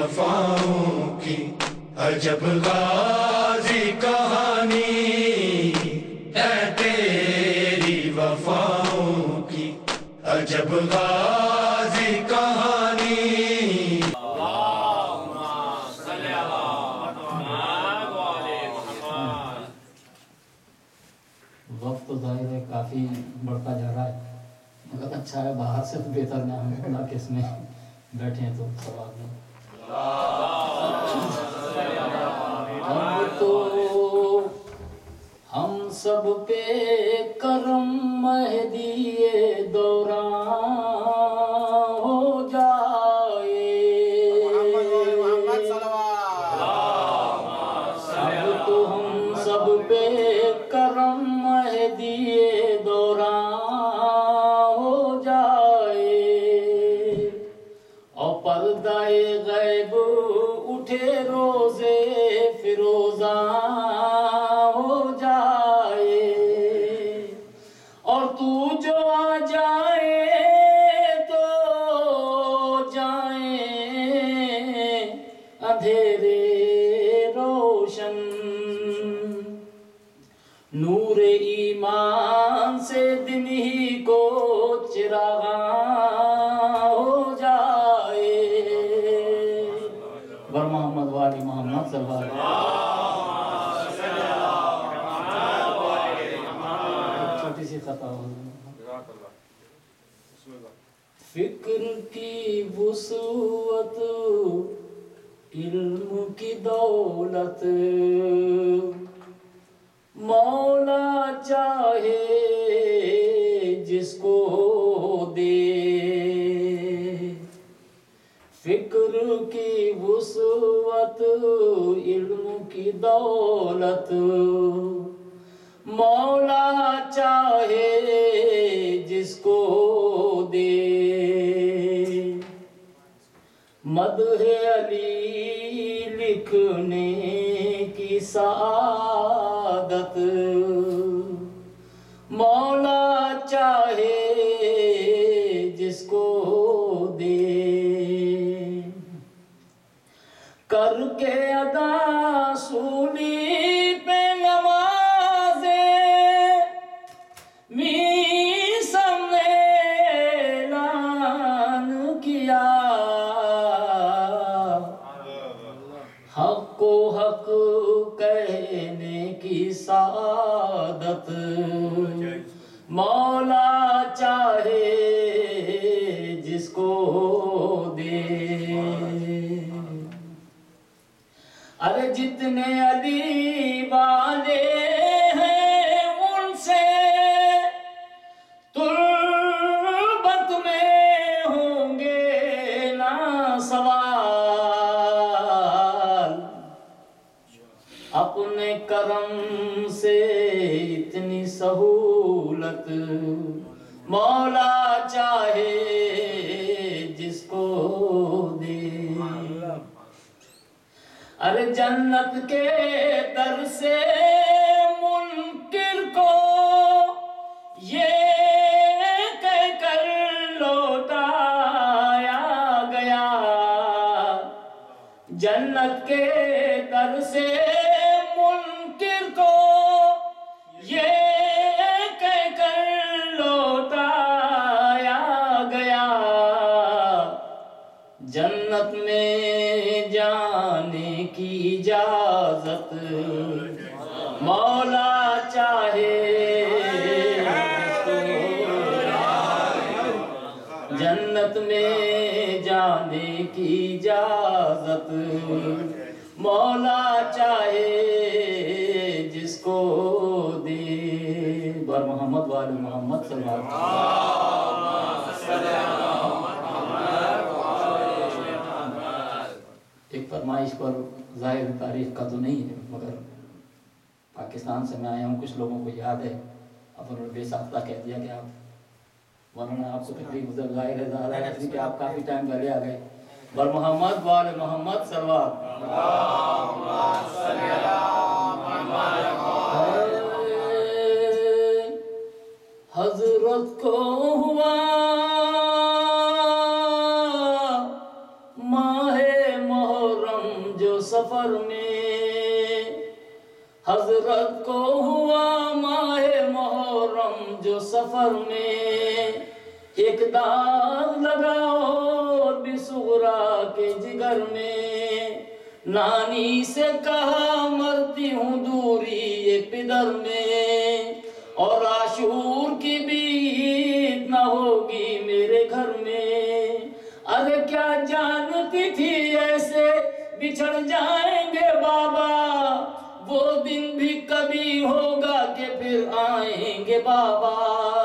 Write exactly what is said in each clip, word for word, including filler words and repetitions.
وفاؤں کی عجب غازی کہانی ہے تیری وفاؤں کی عجب غازی کہانی. وقت تو ظاہر ہے کافی بڑھتا جا رہا ہے مگر اچھا ہے باہر سے بہتر نہ ہم اللہ کے اس میں بیٹھے ہیں تو ثواب نہیں. اب تو ہم سب پہ کرم مہدی دوران ہو جائے. اب تو ہم سب پہ کرم مہدی دوران ہو جائے اور پردہ غیب اٹھے روزے فروزاں ہو جائے اور تو جو آ جائے تو جائیں اندھیرے روشن. نور ایمان سے دن ہی کو چراغاں ہو جائے. بر محمد والی محمد صلی اللہ علیہ وسلم. چھوٹی سی خطا ہو فکر کی وسعت علم کی دولت مولا چاہے جس کو دے. فکر کی وسعت علم کی دولت مولا چاہے جس کو دے. مدح علی لکھنے کی سعادت مولا چاہے جس کو دے. کر کے ادا سولی پہ نمازے میسم نے اعلان کیا حق کو حق کہنے کی سعادت مولا چاہے جس کو دے. ارے جتنے علی والے ہیں ان سے تربت میں ہوں گے نا سوال. اپنے کرم سے اتنی سہولت مولا چاہے جس کو دے. ارے جنت کے در سے منکر کو یہ کہہ کر لوٹایا گیا. جنت کے در سے منکر کو یہ کہہ کر لوٹایا گیا. جنت میں جانے کی اجازت مولا چاہے جنت میں جانے کی اجازت مولا چاہے جس کو دے. بر محمد وآل محمد صلی اللہ علیہ وسلم. ایک فرمائش پر ظاہر تاریخ کا تو نہیں ہے مگر پاکستان سے میں آیا ہوں کچھ لوگوں کو یاد ہے. اب انہوں نے بے ساختہ کہہ دیا کہ آپ ورنہ آپ کو تکلیف گزر ظاہر ہے ظاہر ہے کہ آپ کافی ٹائم پہلے آ گئے. بر محمد وآل محمد صلی اللہ حضرت کو ہوا ماہ محرم سفر میں، حضرت کو ہوا ماہ محرم جو سفر میں، ایک داغ لگا اور بھی صغرا کے جگر میں، نانی سے کہا مرتی ہوں دوری یہ پدر میں، اور عاشور کی بھی عید نہ ہوگی میرے گھر میں، ارے کیا جانتی تھی ایسے بچھڑ جائیں گے بابا، وہ دن بھی کبھی ہوگا کہ پھر آئیں گے بابا،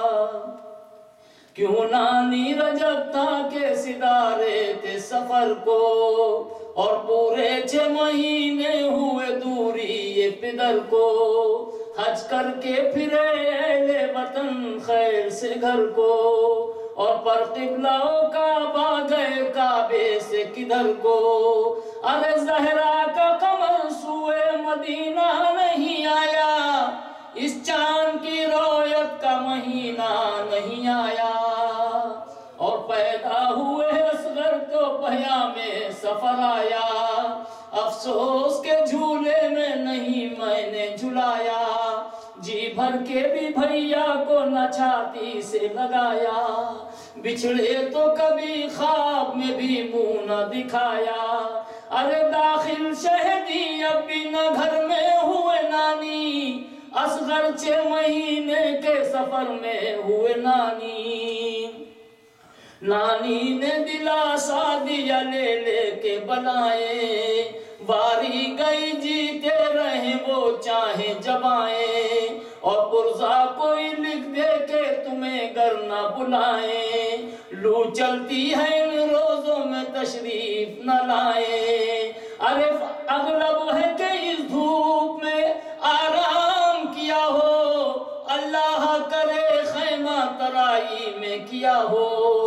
کیوں نانی رجب تھا کہ ستارے تھے سفر کو، اور پورے چھ مہینے ہوئے دوری یہ پدر کو، حج کر کے پھرے اہل وطن خیر سے گھر کو، اور پر قبلہ و کعبہ گئے کعبے سے کدھر کو، ارے زہرا کا قمر سوئے مدینہ نہیں آیا، اس چاند کی رویت کا مہینہ نہیں آیا، اور پیدا ہوئے اصغر تو پیام سفر آیا، افسوس کے جھولے میں نہیں میں نے جھلایا، جی بھر کے بھی بھیا کو نہ چھاتی سے لگایا، بچھڑے تو کبھی خواب میں بھی منہ نہ دکھایا، ارے داخل شہدی اب بھی نہ گھر میں ہوئے نانی، اصغر چھ مہینے کے سفر میں ہوئے نانی، نانی نے دلاسا دیا لے لے کے بلائیں، باری گئی جیتے رہے وہ چاہے جب آئیں، اور پرزا کوئی لکھ دے کہ تمہیں گھر نہ بلائیں، لو چلتی ہے ان روزوں میں تشریف نہ لائیں، ارے اغلب ہے کہ اس دھوپ میں آرام کیا ہو، اللہ کرے خیمہ ترائی میں کیا ہو،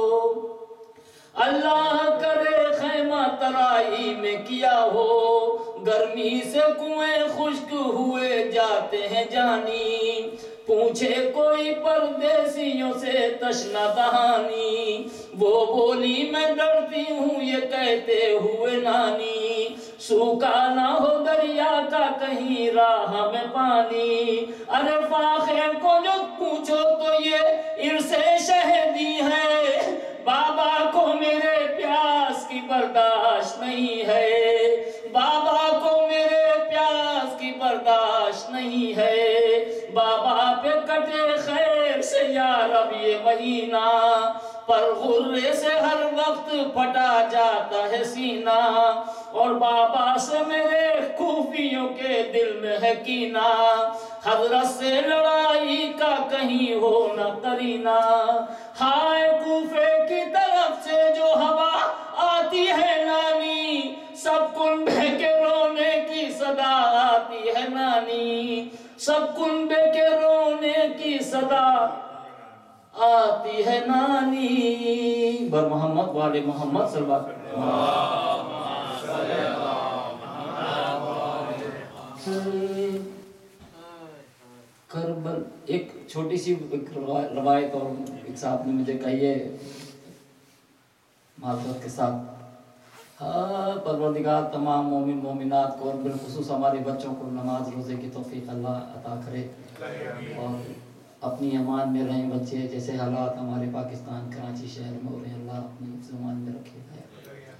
اللہ کرے خیمہ ترائی میں کیا ہو، گرمی سے کنویں خشک ہوئے جاتے ہیں جانی، پوچھے کوئی پردیسیوں سے تشنہ دہانی، وہ بولی میں ڈرتی ہوں یہ کہتے ہوئے نانی، سوکھا نہ ہو دریا کا کہیں راہ میں پانی، ارے فاخر کو جو پوچھو تو یہ عرص شہدی ہے، بابا کو میرے پیاس کی برداشت نہیں ہے، بابا کو میرے پیاس کی برداشت نہیں ہے، بابا پہ کٹے خیر سے یا رب یہ مہینہ، پر غرے سے ہر وقت پھٹا جاتا ہے سینہ، اور بابا سے میرے کوفیوں کے دل میں ہے کینہ، حضرت سے لڑائی کا کہیں ہو نہ قرینہ، ہائے کوفے کی طرف سے جو ہوا آتی ہے نانی، سب کنبے کے رونے کی صدا آتی ہے نانی، سب کنبے کے رونے کی صدا آتی ہے نانی، بر محمد والے محمد صلی اللہ علیہ وسلم۔ کربل ایک چھوٹی سی روایت اور ایک صاحب نے مجھے کہی ہے معذرت کے ساتھ، ہاں پروردگار تمام مومن مومنات کو اور بالخصوص ہمارے بچوں کو نماز روزے کی توفیق اللہ عطا کرے، اور اپنی امان میں رہیں بچے، جیسے حالات ہمارے پاکستان کراچی شہر میں ہو رہے ہیں اللہ اپنی حفظ امان میں رکھے گا۔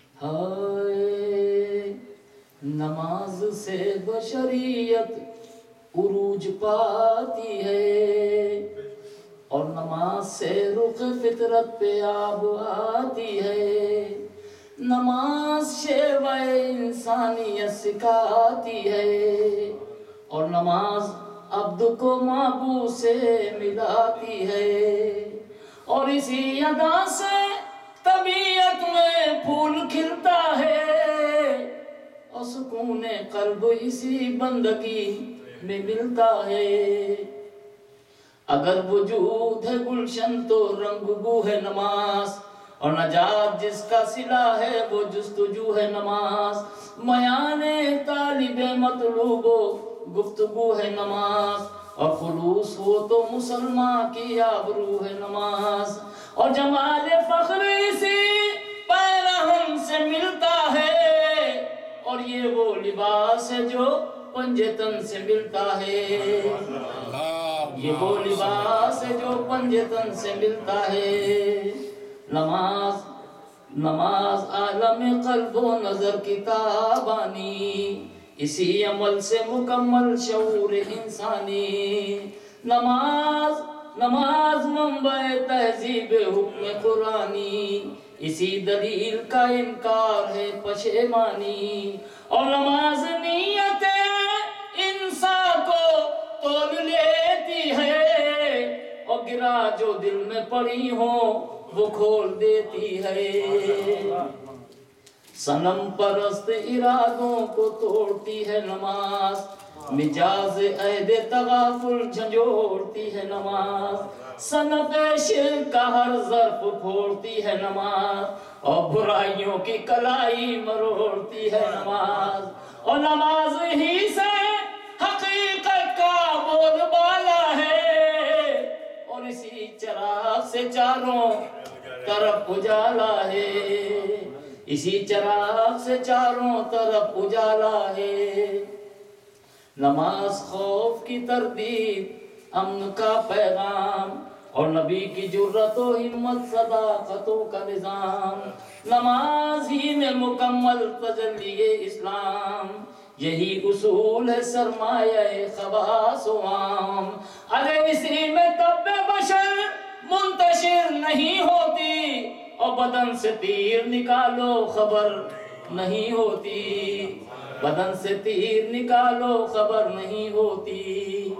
ہائے نماز سے بشریت عروج پاتی ہے، اور نماز سے رخ فطرت پہ آب آتی ہے، نماز شیوہ انسانیت سکھاتی ہے، اور نماز عبد کو معبود سے ملاتی ہے، اور اسی ادا سے طبیعت میں پھول کھلتا ہے، اور سکون قلب اسی بندگی میں ملتا ہے، اگر وجود ہے گلشن تو رنگ بو ہے نماز، اور نجات جس کا صلہ ہے وہ جستجو ہے نماز، میان طالب مطلوب و گفتگو ہے نماز، اور خلوص ہو تو مسلمان کی آبرو ہے نماز، اور جمال فخر اسی پیرہن سے ملتا ہے، اور اور یہ وہ لباس ہے جو پنجے تن سے ملتا ہے، یہ وہ لباس ہے جو پنجے تن سے ملتا ہے۔ نماز نماز عالم قلب و نظر کی تابانی، اسی عمل سے مکمل شعور انسانی۔ نماز نماز منبع تہذیب حکم قرآنی، اسی دلیل کا انکار ہے پشیمانی۔ اور نماز نیت انسان کو تول لیتی ہے، اور گرا جو دل میں پڑی ہو وہ کھول دیتی ہے۔ صنم پرست ارادوں کو توڑتی ہے نماز، مجاز عہد تغافل جھنجھوڑتی ہے نماز۔ صنعت شرک کا ہر ظرف پھوڑتی ہے نماز، اور برائیوں کی کلائی مروڑتی ہے نماز۔ اور نماز ہی سے حقیقت کا بول بالا ہے، اور اسی چراغ سے چاروں طرف اجالا ہے، اسی چراغ سے چاروں طرف اجالا ہے۔ نماز خوف کی تردید، امن کا پیغام، اور نبی کی جرت و ہمت صداقتوں کا نظام۔ نماز ہی میں مکمل تجلی اسلام، یہی اصول ہے سرمایہ خواص و عام۔ اگر اسی میں طب بشر منتشر نہیں ہوتی، اور بدن سے تیر نکالو خبر نہیں ہوتی، بدن سے تیر نکالو خبر نہیں ہوتی۔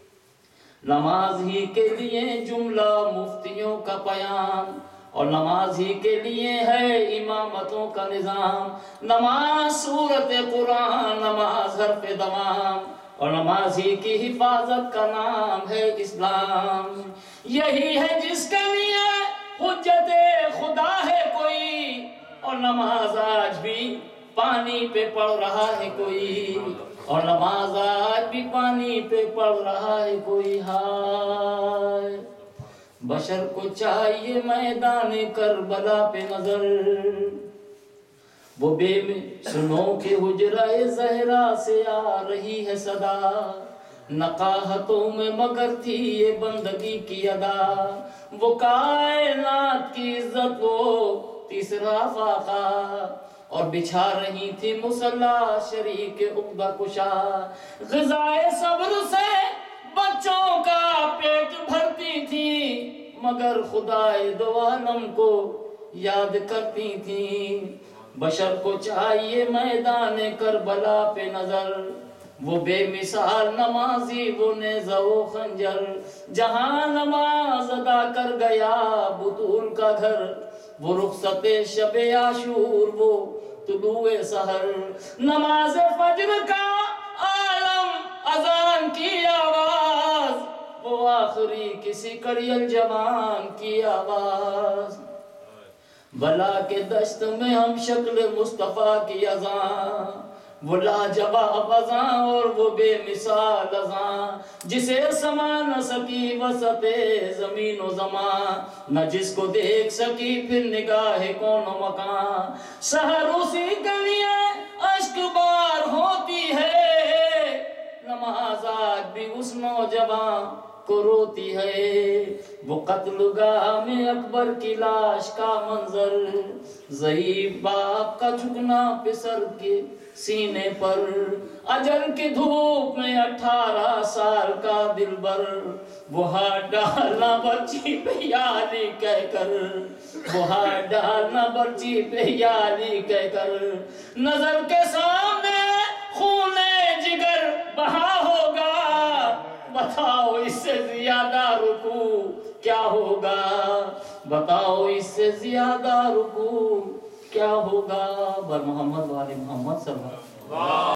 نماز ہی کے لیے جملہ مفتیوں کا پیام، اور نماز ہی کے لیے ہے امامتوں کا نظام۔ نماز سورت قرآن، نماز حرف دوام، اور نماز ہی کی حفاظت کا نام ہے اسلام۔ یہی ہے جس کے لیے حجت خدا ہے کوئی، اور نماز آج بھی پانی پہ پڑھ رہا ہے کوئی، اور نماز آج بھی پانی پہ پڑھ رہا ہے کوئی۔ ہائے بشر کو چاہیے میدان کربلا پہ نظر، وہ بے سنو کے حجرہ زہرا سے آ رہی ہے صدا، نقاہتوں میں مگر تھی یہ بندگی کی ادا، وہ کائنات کی عزت وہ تیسرا فاقہ، اور بچھا رہی تھی مصلا شریک عقدہ کشا، غذائے صبر سے بچوں کا پیٹ بھرتی تھی، مگر خدائے دو عالم کو یاد کرتی تھی۔ بشر کو چاہیے میدان کربلا پہ نظر، وہ بے مثال نمازی وہ نیزہ و خنجر، جہاں نماز ادا کر گیا بطول کا گھر، وہ رخصت شب عاشور وہ طلوع سحر، نماز فجر کا عالم اذان کی آواز، وہ آخری کسی کڑیل جوان کی آواز، بلا کے دشت میں ہم شکل مصطفیٰ کی اذان، وہ لاجواب اذان اور وہ بے مثال اذان، جسے سما نہ سکی وسط زمین و زمان، نہ جس کو دیکھ سکی پھر نگاہ کون و مکان، سحر اسی کے لیے اشک بار ہوتی ہے، نماز آج بھی اس نوجوان کو روتی ہے، وہ قتل گاہ میں اکبر کی لاش کا منظر، ضعیف باپ کا جھکنا پسر کے سینے پر، اجل کی دھوپ میں اٹھارہ سال کا دلبر، وہ ہاتھ ڈالنا برچی پہ یا علی کہہ کر، وہ ہاتھ ڈالنا برچی پہ یا علی کہہ کر، نظر کے سامنے خون جگر بہا ہوگا، بتاؤ اس سے زیادہ رکوع کیا ہوگا، بتاؤ اس سے زیادہ رکوع کیا ہوگا۔ بر محمد و آل محمد صلی اللہ علیہ وسلم۔